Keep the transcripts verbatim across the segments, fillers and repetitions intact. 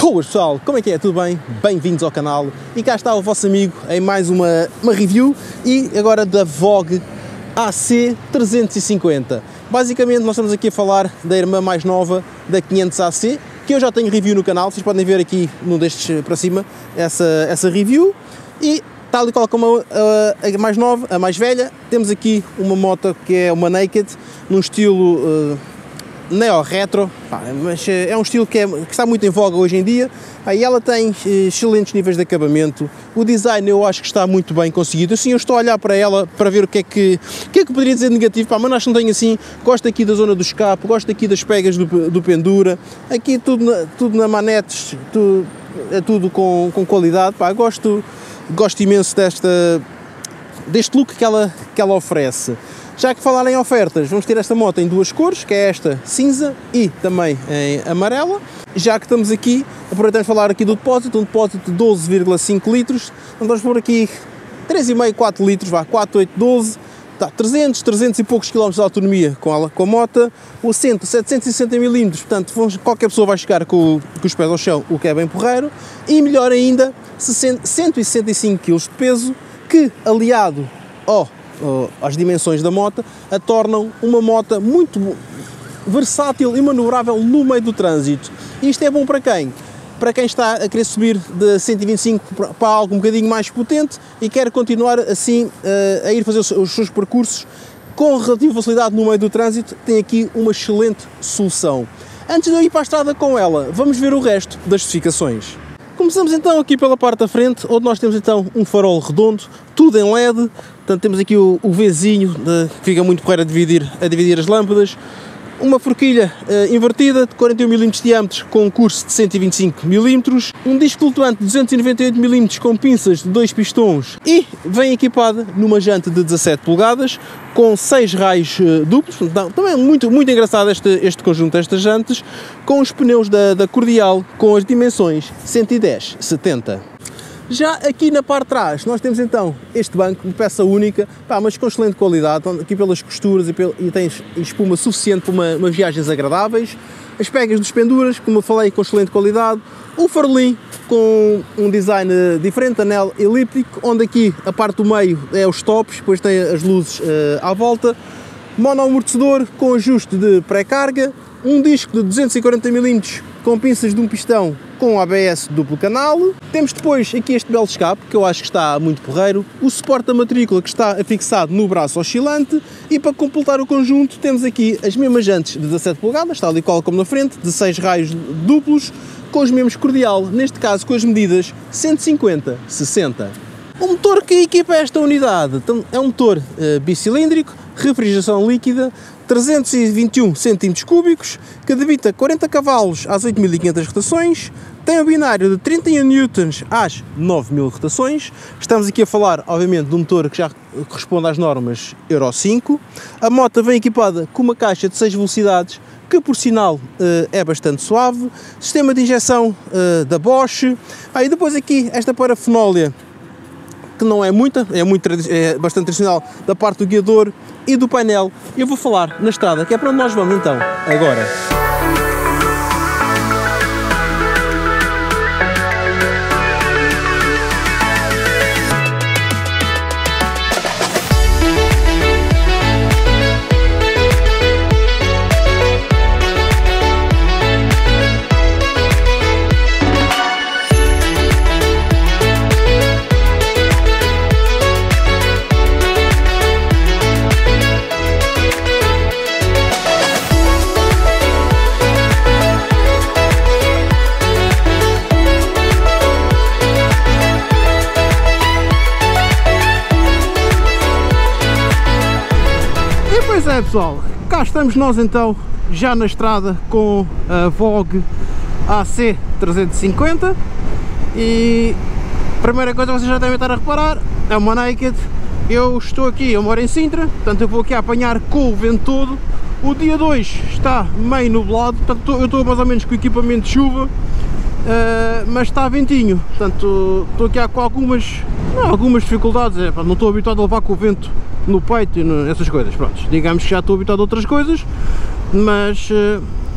Boas pessoal, como é que é? Tudo bem? Bem-vindos ao canal e cá está o vosso amigo em mais uma, uma review e agora da Vogue A C trezentos e cinquenta. Basicamente nós estamos aqui a falar da irmã mais nova da quinhentos A C, que eu já tenho review no canal, vocês podem ver aqui num destes para cima essa, essa review. E tal e qual como a, a mais nova, a mais velha, temos aqui uma moto que é uma Naked, num estilo uh, neo-retro, mas é um estilo que, é, que está muito em voga hoje em dia. Aí ela tem excelentes níveis de acabamento, o design eu acho que está muito bem conseguido. Assim, eu estou a olhar para ela para ver o que é que, o que, é que eu poderia dizer de negativo, pá, mas acho que não tenho assim. Gosto aqui da zona do escape, gosto aqui das pegas do, do pendura, aqui tudo na, tudo na manetes, tudo, é tudo com, com qualidade, pá, gosto, gosto imenso desta, deste look que ela, que ela oferece. Já que falar em ofertas, vamos ter esta moto em duas cores, que é esta cinza e também em amarela. Já que estamos aqui, aproveitamos falar aqui do depósito, um depósito de doze vírgula cinco litros, então vamos por aqui três vírgula cinco, quatro litros, vá, quatro, oito, doze, tá, trezentos, trezentos e poucos quilómetros de autonomia com a, com a moto, o assento setecentos e sessenta milímetros, portanto vamos, qualquer pessoa vai chegar com, com os pés ao chão, o que é bem porreiro, e melhor ainda, cento e sessenta e cinco quilos de peso, que aliado ao às dimensões da moto, a tornam uma moto muito versátil e manobrável no meio do trânsito. E isto é bom para quem? Para quem está a querer subir de cento e vinte e cinco para algo um bocadinho mais potente e quer continuar assim a ir fazer os seus percursos com relativa facilidade no meio do trânsito, tem aqui uma excelente solução. Antes de eu ir para a estrada com ela, vamos ver o resto das especificações. Começamos então aqui pela parte da frente, onde nós temos então um farol redondo, tudo em L E D, portanto temos aqui o, o Vzinho, de, que fica muito porreiro a dividir, a dividir as lâmpadas, uma forquilha uh, invertida de quarenta e um milímetros de diâmetro com um curso de cento e vinte e cinco milímetros, um disco flutuante de duzentos e noventa e oito milímetros com pinças de dois pistões e vem equipada numa janta de dezassete polegadas com seis raios uh, duplos. Então, também é muito, muito engraçado este, este conjunto destas jantas, com os pneus da, da Cordial com as dimensões cento e dez setenta. Já aqui na parte de trás nós temos então este banco de peça única, pá, mas com excelente qualidade, aqui pelas costuras e, pel e tem espuma suficiente para uma, umas viagens agradáveis. As pegas dos penduras, como eu falei, com excelente qualidade. O farolim com um design diferente, anel elíptico, onde aqui a parte do meio é os tops, depois tem as luzes uh, à volta. Monoamortecedor com ajuste de pré-carga, um disco de duzentos e quarenta milímetros com pinças de um pistão com A B S duplo canal. Temos depois aqui este belo escape, que eu acho que está muito porreiro, o suporte da matrícula que está afixado no braço oscilante, e para completar o conjunto temos aqui as mesmas jantes de dezassete polegadas, tal e qual como na frente, de seis raios duplos, com os mesmos Cordial, neste caso com as medidas cento e cinquenta sessenta. O motor que equipa esta unidade é um motor uh, bicilíndrico, refrigeração líquida, trezentos e vinte e um centímetros cúbicos, que debita quarenta cavalos às oito mil e quinhentas rotações, tem um binário de trinta e um newtons às nove mil rotações. Estamos aqui a falar, obviamente, de um motor que já corresponde às normas Euro cinco. A moto vem equipada com uma caixa de seis velocidades, que por sinal é bastante suave, sistema de injeção da Bosch. Ah, e depois aqui esta parafernália, que não é muita, é, muito, é bastante tradicional, da parte do guiador e do painel. Eu vou falar na estrada, que é para onde nós vamos então, agora. Pois é pessoal, cá estamos nós então já na estrada com a Vogue A C trezentos e cinquenta e a primeira coisa que vocês já devem estar a reparar é uma Naked. Eu estou aqui, eu moro em Sintra, portanto eu vou aqui a apanhar com o vento todo. O dia dois está meio nublado, portanto eu estou mais ou menos com o equipamento de chuva, uh, mas está ventinho, portanto estou aqui com algumas, não, algumas dificuldades, é, não estou habituado a levar com o vento no peito e no, essas coisas, pronto, digamos que já estou habituado a outras coisas, mas uh,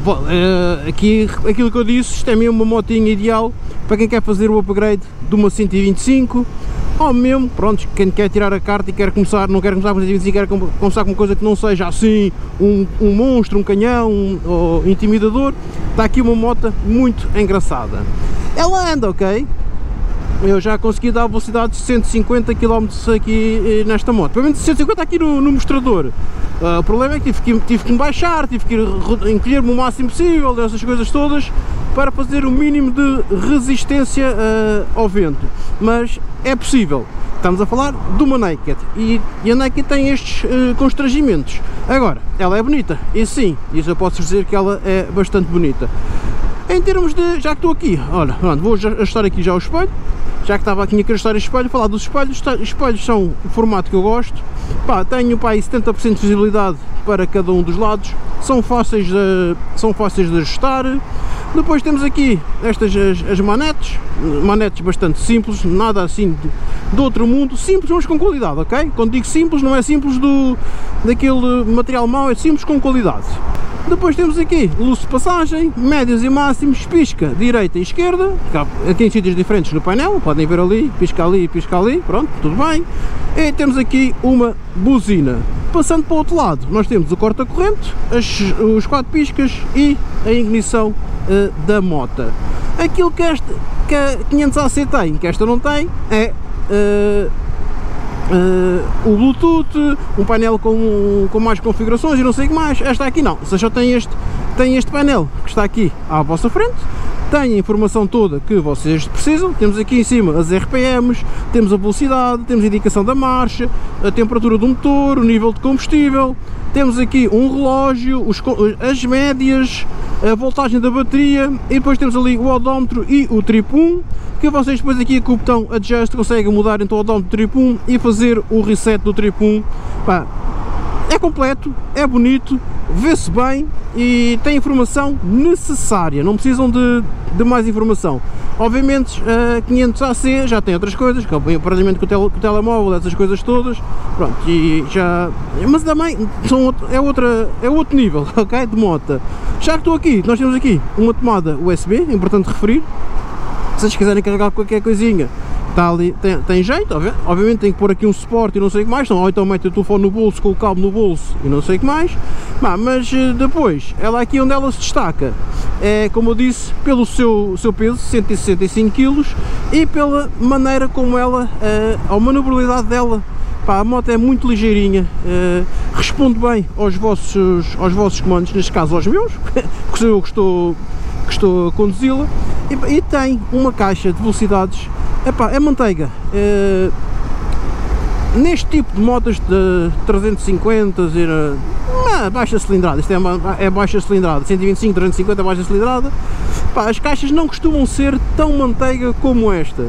bom, uh, aqui, aquilo que eu disse, isto é mesmo uma motinha ideal para quem quer fazer o upgrade de uma cento e vinte e cinco, ou mesmo, pronto, quem quer tirar a carta e quer começar, não quer começar com cento e vinte e cinco, quer começar com uma coisa que não seja assim, um, um monstro, um canhão, um, ou intimidador. Está aqui uma moto muito engraçada. Ela anda, ok? Eu já consegui dar a velocidade de cento e cinquenta quilómetros aqui nesta moto. Pelo menos cento e cinquenta aqui no, no mostrador. Uh, o problema é que tive que, tive que me baixar, tive que encolher-me o máximo possível, essas coisas todas, para fazer o mínimo de resistência uh, ao vento. Mas é possível. Estamos a falar de uma Naked e, e a Naked tem estes uh, constrangimentos. Agora, ela é bonita, e sim, isso eu posso dizer que ela é bastante bonita. Em termos de, já que estou aqui, olha, vou ajustar aqui já o espelho, já que estava aqui a ajustar o espelho, falar dos espelhos. Os espelhos são o formato que eu gosto, pá, tenho pá, aí setenta por cento de visibilidade para cada um dos lados, são fáceis de, são fáceis de ajustar. Depois temos aqui estas as, as manetes, manetes bastante simples, nada assim de, de outro mundo, simples mas com qualidade, ok? Quando digo simples não é simples do, daquele material mau, é simples com qualidade. Depois temos aqui luz de passagem, médios e máximos, pisca direita e esquerda, aqui em sítios diferentes no painel, podem ver ali, pisca ali, pisca ali, pronto, tudo bem. E temos aqui uma buzina. Passando para o outro lado, nós temos o corta-corrente, os quatro piscas e a ignição uh, da moto. Aquilo que, este, que a quinhentos A C tem, que esta não tem, é uh, uh, o Bluetooth, um painel com, com mais configurações e não sei o que mais. Esta aqui não, você só tem este, tem este painel que está aqui à vossa frente. Tem a informação toda que vocês precisam. Temos aqui em cima as R P Ms, temos a velocidade, temos a indicação da marcha, a temperatura do motor, o nível de combustível, temos aqui um relógio, os, as médias, a voltagem da bateria, e depois temos ali o odómetro e o trip um, que vocês depois aqui com o botão Adjust conseguem mudar entre o odómetro e o trip um e fazer o reset do trip um. Pá, é completo, é bonito, vê-se bem e tem a informação necessária, não precisam de, de mais informação. Obviamente a quinhentos A C já tem outras coisas, que é o aparelhamento com o, tele, com o telemóvel, essas coisas todas, pronto, e já, mas também são, é, outra, é outro nível, ok, de moto. Já que estou aqui, nós temos aqui uma tomada U S B, é importante referir, se vocês quiserem carregar qualquer coisinha, está ali, tem, tem jeito, obviamente tem que pôr aqui um suporte e não sei o que mais, ou então mete o telefone no bolso com o cabo no bolso e não sei o que mais. Mas depois, ela aqui onde ela se destaca é, como eu disse, pelo seu, seu peso, cento e sessenta e cinco quilos, e pela maneira como ela, a manobrabilidade dela. Pá, a moto é muito ligeirinha, responde bem aos vossos, aos vossos comandos, neste caso aos meus, que sou eu que estou, que estou a conduzi-la, e, e tem uma caixa de velocidades. Epá, é manteiga. É, neste tipo de motas de trezentos e cinquenta, é, baixa cilindrada, isto é, uma, é baixa cilindrada, cento e vinte e cinco, trezentos e cinquenta, baixa cilindrada. Epá, as caixas não costumam ser tão manteiga como esta,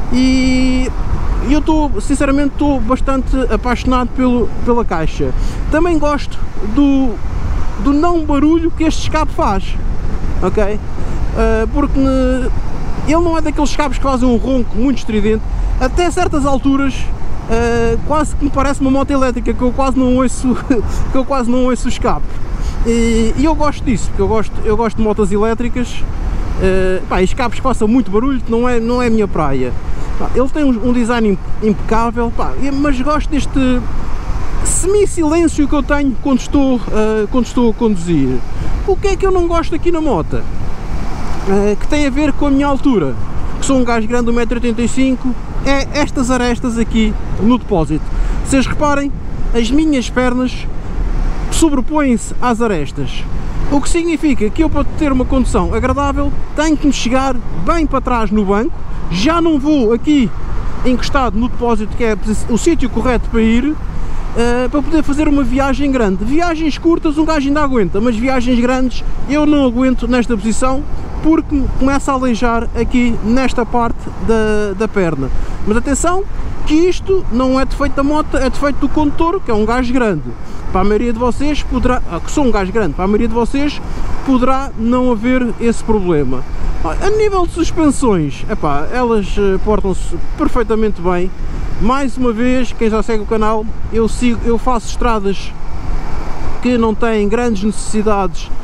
e eu estou, sinceramente, estou bastante apaixonado pelo, pela caixa. Também gosto do, do não barulho que este escape faz, ok? Uh, porque ele não é daqueles escapes que fazem um ronco muito estridente, até certas alturas uh, quase que me parece uma moto elétrica, que eu quase não ouço, que eu quase não ouço o escape. E, e eu gosto disso, porque eu gosto, eu gosto de motas elétricas, uh, pá, escapes que façam muito barulho, não é, não é a minha praia. Pá, ele tem um, um design impecável, pá, mas gosto deste semi-silêncio que eu tenho quando estou, uh, quando estou a conduzir. O que é que eu não gosto aqui na moto? Uh, que tem a ver com a minha altura, que sou um gajo grande de um metro e oitenta e cinco, é estas arestas aqui no depósito. Vocês reparem, as minhas pernas sobrepõem-se às arestas, o que significa que eu, para ter uma condução agradável, tenho que me chegar bem para trás no banco, já não vou aqui encostado no depósito, que é o sítio correto para ir, Uh, para poder fazer uma viagem grande. Viagens curtas um gajo ainda aguenta, mas viagens grandes eu não aguento nesta posição, porque começa a aleijar aqui nesta parte da, da perna. Mas atenção, que isto não é defeito da moto, é defeito do condutor, que é um gajo grande. Para a maioria de vocês poderá, ah, que sou um gajo grande, para a maioria de vocês poderá não haver esse problema. A nível de suspensões, epá, elas portam-se perfeitamente bem. Mais uma vez, quem já segue o canal, eu, sigo, eu faço estradas que não têm grandes necessidades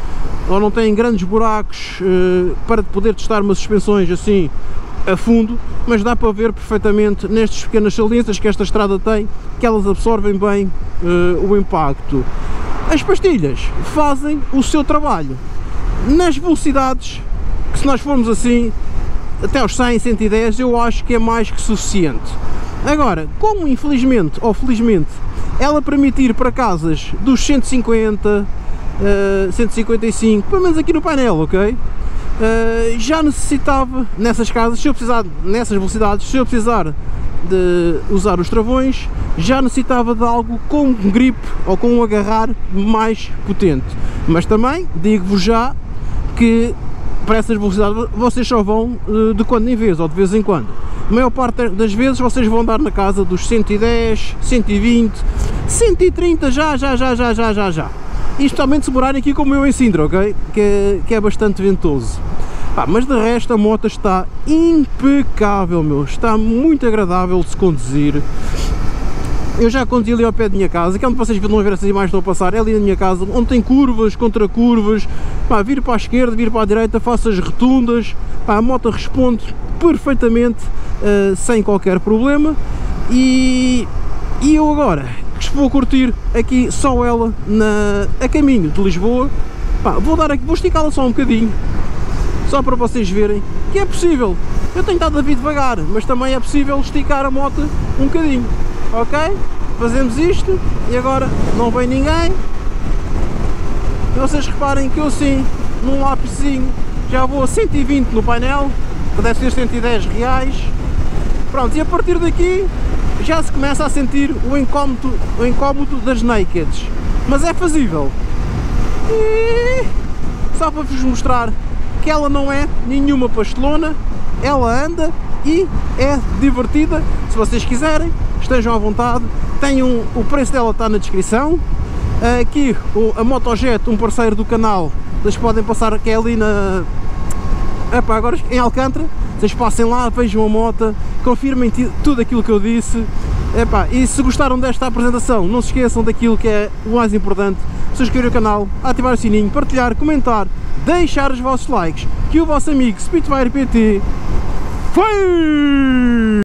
ou não têm grandes buracos uh, para poder testar umas suspensões assim a fundo, mas dá para ver perfeitamente nestas pequenas saliências que esta estrada tem, que elas absorvem bem uh, o impacto. As pastilhas fazem o seu trabalho nas velocidades que, se nós formos assim até aos cem, cento e dez, eu acho que é mais que suficiente. Agora, como infelizmente ou felizmente ela permitir para casas dos cento e cinquenta, uh, cento e cinquenta e cinco, pelo menos aqui no painel, ok? Uh, já necessitava, nessas casas, se eu precisar, nessas velocidades, se eu precisar de usar os travões, já necessitava de algo com um grip ou com um agarrar mais potente. Mas também, digo-vos já, que para essas velocidades vocês só vão uh, de quando em vez, ou de vez em quando. A maior parte das vezes vocês vão dar na casa dos cento e dez, cento e vinte, cento e trinta já, já, já, já, já, já, já. E especialmente se morarem aqui como eu em Sintra, ok? Que é, que é bastante ventoso. Ah, mas de resto a moto está impecável, meu. Está muito agradável de se conduzir. Eu já conduzi ali ao pé da minha casa, que é onde vocês vão ver essas imagens estão a passar, é ali na minha casa, onde tem curvas, contra curvas, pá, vir para a esquerda, vir para a direita, faço as rotundas, pá, a moto responde perfeitamente, uh, sem qualquer problema, e, e eu agora, que vou curtir aqui só ela na, a caminho de Lisboa, pá, vou, dar aqui, vou esticá-la só um bocadinho, só para vocês verem que é possível. Eu tenho estado a vir devagar, mas também é possível esticar a moto um bocadinho. Ok? Fazemos isto e agora não vem ninguém. E vocês reparem que eu sim, num lápisinho, já vou a cento e vinte no painel, que deve ser cento e dez reais. Pronto, e a partir daqui já se começa a sentir o incómodo, o incómodo das nakeds. Mas é fazível. E só para vos mostrar que ela não é nenhuma pastelona, ela anda e é divertida. Se vocês quiserem, estejam à vontade, tenham, o preço dela está na descrição. Aqui o, a Motojet, um parceiro do canal, vocês podem passar, que é ali na, epá, agora em Alcântara, vocês passem lá, vejam a moto, confirmem tudo aquilo que eu disse. Epá, e se gostaram desta apresentação, não se esqueçam daquilo que é o mais importante: subscrever o canal, ativar o sininho, partilhar, comentar, deixar os vossos likes, que o vosso amigo Spitfire P T foi!